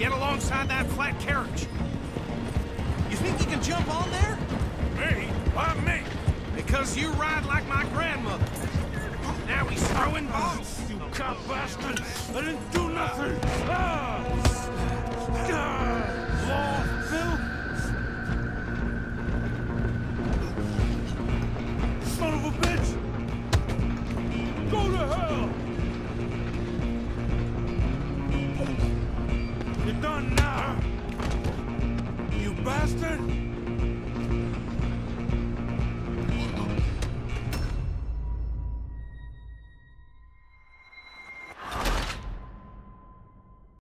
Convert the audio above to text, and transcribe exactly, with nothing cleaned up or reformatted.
Get alongside that flat carriage. You think you can jump on there? Me? Why me? Because you ride like my grandmother. Now he's throwing balls. You cop bastard! I didn't do nothing! Ah! God! Law, Phil? Son of a bitch! Go to hell! You're done now! You bastard!